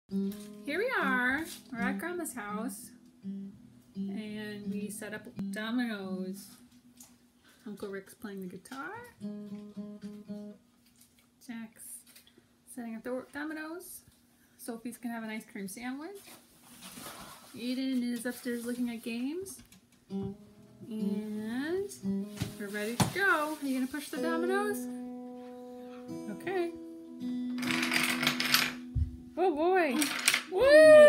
Here we are. We're at Grandma's house. And we set up dominoes. Uncle Rick's playing the guitar. Jack's setting up the dominoes. Sophie's gonna have an ice cream sandwich. Aiden is upstairs looking at games. And we're ready to go. Are you gonna push the dominoes? Okay. Oh boy. Woo!